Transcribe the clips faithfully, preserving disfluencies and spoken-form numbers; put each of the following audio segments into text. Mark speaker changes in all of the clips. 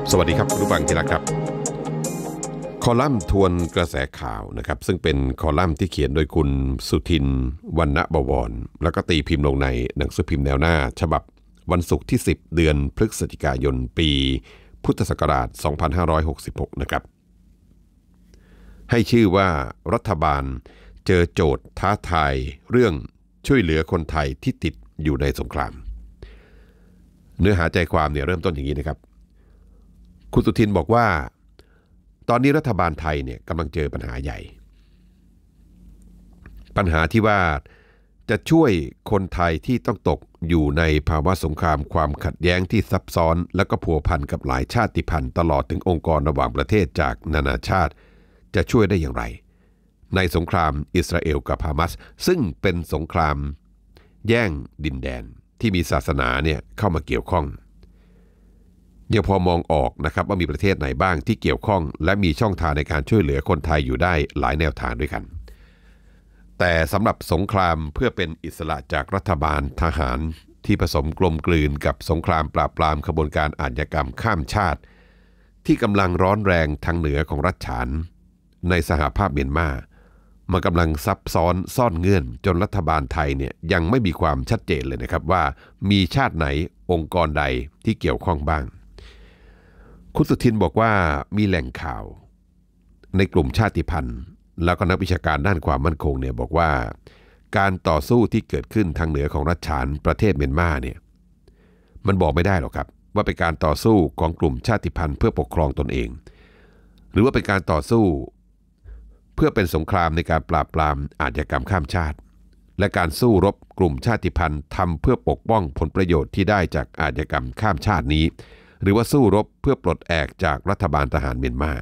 Speaker 1: สวัสดีครับคุณผู้ฟังที่รักครับคอลัมน์ทวนกระแสข่าวนะครับซึ่งเป็นคอลัมน์ที่เขียนโดยคุณสุทินวรรณบวรแล้วก็ตีพิมพ์ลงในหนังสือพิมพ์แนวหน้าฉบับวันศุกร์ที่สิบเดือนพฤศจิกายนปีพุทธศักราชสองพันห้าร้อยหกสิบหกนะครับให้ชื่อว่ารัฐบาลเจอโจทย์ท้าทายเรื่องช่วยเหลือคนไทยที่ติดอยู่ในสงครามเนื้อหาใจความเนี่ยเริ่มต้นอย่างนี้นะครับคุณสุทินบอกว่าตอนนี้รัฐบาลไทยเนี่ยกำลังเจอปัญหาใหญ่ปัญหาที่ว่าจะช่วยคนไทยที่ต้องตกอยู่ในภาวะสงครามความขัดแย้งที่ซับซ้อนและก็พัวพันกับหลายชาติพันธุ์ตลอดถึงองค์กรระหว่างประเทศจากนานาชาติจะช่วยได้อย่างไรในสงครามอิสราเอลกับฮามาสซึ่งเป็นสงครามแย่งดินแดนที่มีศาสนาเนี่ยเข้ามาเกี่ยวข้องยังพอมองออกนะครับว่ามีประเทศไหนบ้างที่เกี่ยวข้องและมีช่องทางในการช่วยเหลือคนไทยอยู่ได้หลายแนวทางด้วยกันแต่สำหรับสงครามเพื่อเป็นอิสระจากรัฐบาลทหารที่ผสมกลมกลืนกับสงครามปราบปรามขบวนการอาชญากรรมข้ามชาติที่กำลังร้อนแรงทางเหนือของรัฐฉานในสหภาพเมียนมามันกำลังซับซ้อนซ่อนเงื่อนจนรัฐบาลไทยเนี่ยยังไม่มีความชัดเจนเลยนะครับว่ามีชาติไหนองค์กรใดที่เกี่ยวข้องบ้างคุณสุทินบอกว่ามีแหล่งข่าวในกลุ่มชาติพันธุ์แล้วก็นักวิชาการด้านความมั่นคงเนี่ยบอกว่าการต่อสู้ที่เกิดขึ้นทางเหนือของรัฐฉานประเทศเมียนมาเนี่ยมันบอกไม่ได้หรอกครับว่าเป็นการต่อสู้ของกลุ่มชาติพันธุ์เพื่อปกครองตนเองหรือว่าเป็นการต่อสู้เพื่อเป็นสงครามในการปราบปรามอาชญากรรมข้ามชาติและการสู้รบกลุ่มชาติพันธุ์ทำเพื่อปกป้องผลประโยชน์ที่ได้จากอาชญากรรมข้ามชาตินี้หรือว่าสู้รบเพื่อปลดแอกจากรัฐบาลทหารเมียนมา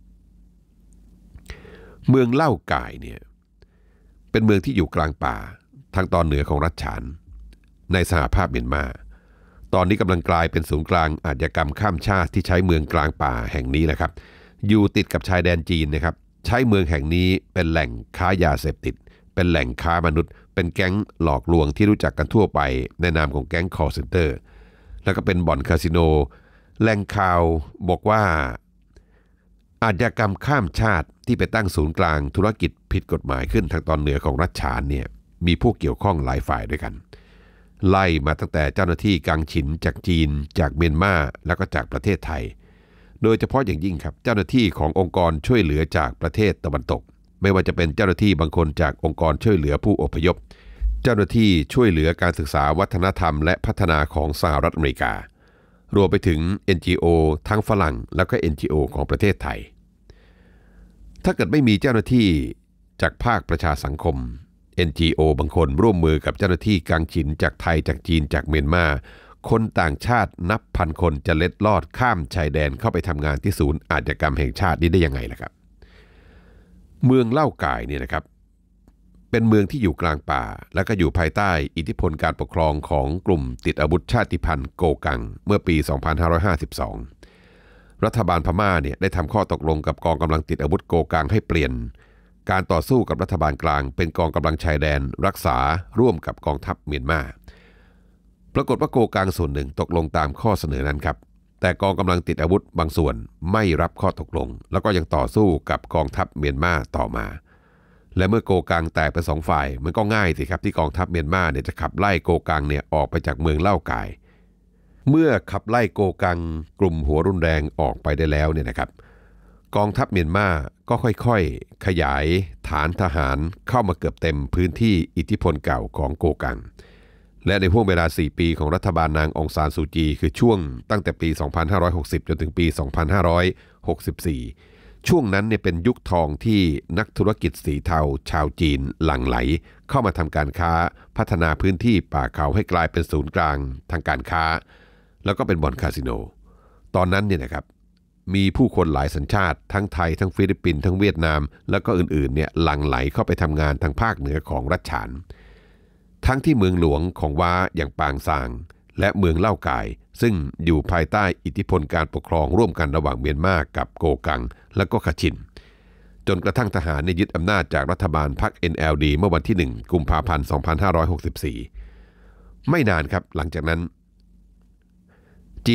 Speaker 1: เมืองเล่าก่ายเนี่ยเป็นเมืองที่อยู่กลางป่าทางตอนเหนือของรัฐฉานในสหภาพเมียนมาตอนนี้กำลังกลายเป็นศูนย์กลางอาชญากรรมข้ามชาติที่ใช้เมืองกลางป่าแห่งนี้นะครับอยู่ติดกับชายแดนจีนนะครับใช้เมืองแห่งนี้เป็นแหล่งค้ายาเสพติดเป็นแหล่งค้ามนุษย์เป็นแก๊งหลอกลวงที่รู้จักกันทั่วไปในนามของแก๊งคอลเซ็นเตอร์แล้วก็เป็นบ่อนคาสิโนแหล่งข่าวบอกว่าอาชญากรรมข้ามชาติที่ไปตั้งศูนย์กลางธุรกิจผิดกฎหมายขึ้นทางตอนเหนือของรัฐฉานเนี่ยมีผู้เกี่ยวข้องหลายฝ่ายด้วยกันไล่มาตั้งแต่เจ้าหน้าที่กังฉินจากจีนจากเมียนมาแล้วก็จากประเทศไทยโดยเฉพาะอย่างยิ่งครับเจ้าหน้าที่ขององค์กรช่วยเหลือจากประเทศตะวันตกไม่ว่าจะเป็นเจ้าหน้าที่บางคนจากองค์กรช่วยเหลือผู้อพยพเจ้าหน้าที่ช่วยเหลือการศึกษาวัฒนธรรมและพัฒนาของสหรัฐอเมริการวมไปถึง เอ็น จี โอ ทั้งฝรั่งแล้วก็ เอ็น จี โอ ของประเทศไทยถ้าเกิดไม่มีเจ้าหน้าที่จากภาคประชาสังคม เอ็น จี โอ บางคนร่วมมือกับเจ้าหน้าที่กังฉินจากไทยจากจีนจากเมียนมาคนต่างชาตินับพันคนจะเล็ดลอดข้ามชายแดนเข้าไปทำงานที่ศูนย์อาชญากรรมแห่งชาตินี้ได้ยังไงล่ะครับเมืองเล่าก่ายเนี่ยนะครับเป็นเมืองที่อยู่กลางป่าและก็อยู่ภายใต้อิทธิพลการปกครองของกลุ่มติดอาวุธชาติพันธุ์โกกังเมื่อปี สองพันห้าร้อยห้าสิบสอง รัฐบาลพม่าเนี่ยได้ทำข้อตกลงกับกองกำลังติดอาวุธโกกังให้เปลี่ยนการต่อสู้กับรัฐบาลกลางเป็นกองกำลังชายแดนรักษาร่วมกับกองทัพเมียนมาปรากฏว่าโกกังส่วนหนึ่งตกลงตามข้อเสนอนั้นครับแต่กองกำลังติดอาวุธบางส่วนไม่รับข้อตกลงแล้วก็ยังต่อสู้กับกองทัพเมียนมาต่อมาและเมื่อโกกังแตกเป็นสองฝ่ายมันก็ง่ายสิครับที่กองทัพเมียนมาเนี่ยจะขับไล่โกกังเนี่ยออกไปจากเมืองเล่าก่ายเมื่อขับไล่โกกังกลุ่มหัวรุนแรงออกไปได้แล้วเนี่ยนะครับกองทัพเมียนมาก็ค่อยๆขยายฐานทหารเข้ามาเกือบเต็มพื้นที่อิทธิพลเก่าของโกกังและในห่วงเวลาสี่ปีของรัฐบาลนางองซานซูจีคือช่วงตั้งแต่ปี สองพันห้าร้อยหกสิบ จนถึงปี สองพันห้าร้อยหกสิบสี่ ช่วงนั้นเนี่ยเป็นยุคทองที่นักธุรกิจสีเทาชาวจีนหลั่งไหลเข้ามาทำการค้าพัฒนาพื้นที่ป่าเขาให้กลายเป็นศูนย์กลางทางการค้าแล้วก็เป็นบ่อนคาสิโนตอนนั้นเนี่ยนะครับมีผู้คนหลายสัญชาติทั้งไทยทั้งฟิลิปปินส์ทั้งเวียดนามแล้วก็อื่นๆเนี่ยหลั่งไหลเข้าไปทำงานทางภาคเหนือของรัฐฉานทั้งที่เมืองหลวงของว้าอย่างปางซางและเมืองเล่าก่ายซึ่งอยู่ภายใต้อิทธิพลการปกครองร่วมกันระหว่างเมียนมากับโกกังและก็คาชินจนกระทั่งทหารยึดอำนาจจากรัฐบาลพรรค เอ็น แอล ดี เมื่อวันที่หนึ่งกุมภาพันธ์ สองพันห้าร้อยหกสิบสี่ไม่นานครับหลังจากนั้นจีน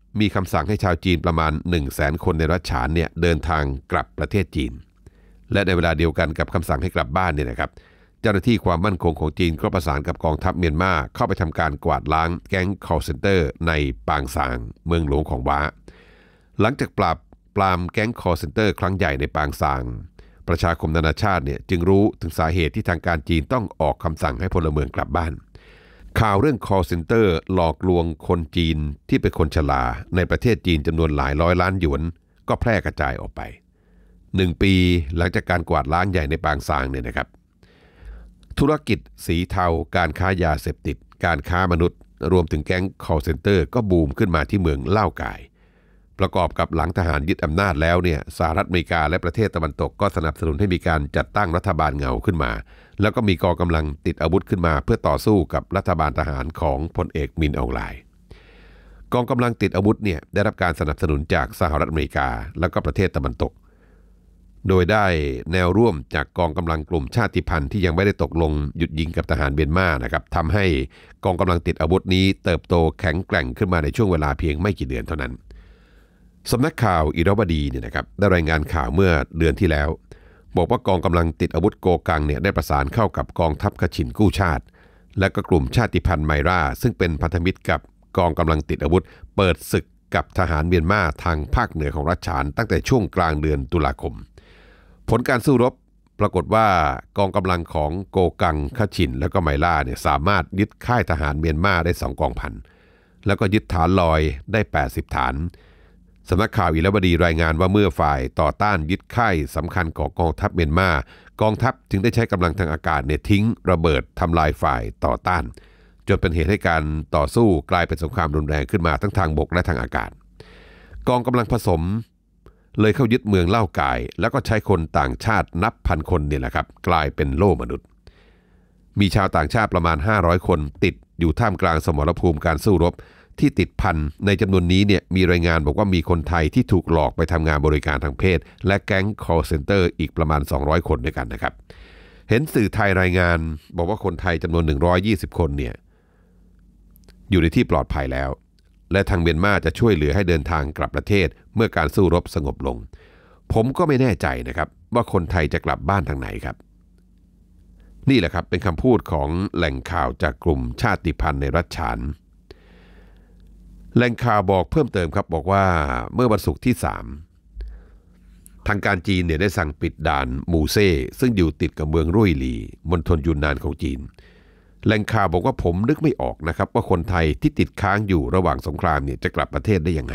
Speaker 1: มีคำสั่งให้ชาวจีนประมาณ หนึ่งแสน คนในรัฐฉานเนี่ยเดินทางกลับประเทศจีนและในเวลาเดียวกันกับคำสั่งให้กลับบ้านเนี่ยนะครับเจ้าหน้าที่ความมั่นคงของจีนก็ประสานกับกองทัพเมียนมาเข้าไปทำการกวาดล้างแก๊ง call center ในปางซางเมืองหลวงของว้าหลังจากปราบปรามแก๊ง call center ครั้งใหญ่ในปางซางประชาคมนานาชาติเนี่ยจึงรู้ถึงสาเหตุที่ทางการจีนต้องออกคำสั่งให้พลเมืองกลับบ้านข่าวเรื่อง call center หลอกลวงคนจีนที่เป็นคนชราในประเทศจีนจำนวนหลายร้อยล้านหยวนก็แพร่กระจายออกไปหนึ่งปีหลังจากการกวาดล้างใหญ่ในปางซางเนี่ยนะครับธุรกิจสีเทาการค้ายาเสพติดการค้ามนุษย์รวมถึงแก๊ง call center ก็บูมขึ้นมาที่เมืองเล่ากายประกอบกับหลังทหารยึดอำนาจแล้วเนี่ยสหรัฐอเมริกาและประเทศตะวันตกก็สนับสนุนให้มีการจัดตั้งรัฐบาลเงาขึ้นมาแล้วก็มีกองกำลังติดอาวุธขึ้นมาเพื่อต่อสู้กับรัฐบาลทหารของพลเอกมินอองไลน์กองกำลังติดอาวุธเนี่ยได้รับการสนับสนุนจากสหรัฐอเมริกาและก็ประเทศตะวันตกโดยได้แนวร่วมจากกองกำลังกลุ่มชาติพันธุ์ที่ยังไม่ได้ตกลงหยุดยิงกับทหารเมียนมานะครับทำให้กองกำลังติดอาวุธนี้เติบโตแข็งแกร่งขึ้นมาในช่วงเวลาเพียงไม่กี่เดือนเท่านั้นสำนักข่าวอิราวดีเนี่ยนะครับได้รายงานข่าวเมื่อเดือนที่แล้วบอกว่ากองกำลังติดอาวุธโกกังเนี่ยได้ประสานเข้ากับกองทัพขชินกู้ชาติและก็กลุ่มชาติพันธุ์ไมราซึ่งเป็นพันธมิตรกับกองกำลังติดอาวุธเปิดศึกกับทหารเมียนมาทางภาคเหนือของรัฐฉานตั้งแต่ช่วงกลางเดือนตุลาคมผลการสู้รบปรากฏว่ากองกำลังของโกกังขชินและก็ไมราเนี่ยสามารถยึดค่ายทหารเมียนมาได้สองกองพันแล้วก็ยึดฐานลอยได้แปดสิบฐานสำนักข่าวอิราวดีรายงานว่าเมื่อฝ่ายต่อต้านยึดค่ายสำคัญของกองทัพเมียนมากองทัพจึงได้ใช้กำลังทางอากาศเนี่ยทิ้งระเบิดทำลายฝ่ายต่อต้านจนเป็นเหตุให้การต่อสู้กลายเป็นสงครามรุนแรงขึ้นมาทั้งทางบกและทางอากาศกองกำลังผสมเลยเข้ายึดเมืองเล่ากายแล้วก็ใช้คนต่างชาตินับพันคนเนี่ยแหละครับกลายเป็นโล่มนุษย์มีชาวต่างชาติประมาณห้าร้อยคนติดอยู่ท่ามกลางสมรภูมิการสู้รบที่ติดพันในจำนวนนี้เนี่ยมีรายงานบอกว่ามีคนไทยที่ถูกหลอกไปทำงานบริการทางเพศและแก๊ง call center อีกประมาณสองร้อยคนด้วยกันนะครับเห็นสื่อไทยรายงานบอกว่าคนไทยจำนวนหนึ่งร้อยยี่สิบคนเนี่ยอยู่ในที่ปลอดภัยแล้วและทางเมียนมาจะช่วยเหลือให้เดินทางกลับประเทศเมื่อการสู้รบสงบลงผมก็ไม่แน่ใจนะครับว่าคนไทยจะกลับบ้านทางไหนครับนี่แหละครับเป็นคำพูดของแหล่งข่าวจากกลุ่มชาติพันธุ์ในรัฐฉานแหล่งข่าวบอกเพิ่มเติมครับบอกว่าเมื่อวันศุกร์ที่สามทางการจีนเนี่ยได้สั่งปิดด่านหมู่เซ่ซึ่งอยู่ติดกับเมืองรุ่ยหลีมณฑลยูนนานของจีนแหล่งข่าวบอกว่าผมนึกไม่ออกนะครับว่าคนไทยที่ติดค้างอยู่ระหว่างสงครามเนี่ยจะกลับประเทศได้ยังไง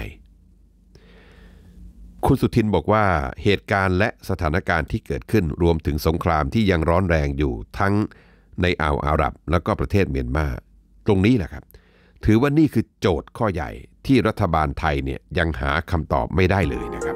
Speaker 1: คุณสุทินบอกว่าเหตุการณ์และสถานการณ์ที่เกิดขึ้นรวมถึงสงครามที่ยังร้อนแรงอยู่ทั้งในอ่าวอาหรับแล้วก็ประเทศเมียนมาตรงนี้แหละครับถือว่านี่คือโจทย์ข้อใหญ่ที่รัฐบาลไทยเนี่ยยังหาคำตอบไม่ได้เลยนะครับ